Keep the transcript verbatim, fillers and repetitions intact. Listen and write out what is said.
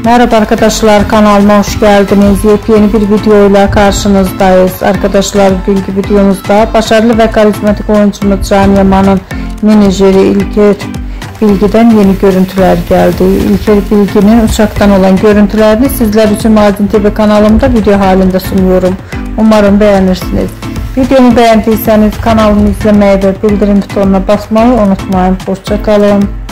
Merhaba arkadaşlar, kanalıma hoş geldiniz. Yepyeni bir videoyla karşınızdayız. Arkadaşlar, bugünkü videomuzda başarılı ve karizmatik oyuncumuz Can Yaman'ın menajeri İlker Bilgi'den yeni görüntüler geldi. İlker Bilgi'nin uçaktan olan görüntülerini sizler için Madin T V kanalımda video halinde sunuyorum. Umarım beğenirsiniz. Videomu beğendiyseniz kanalımı izlemeyi ve bildirim butonuna basmayı unutmayın. Hoşça kalın.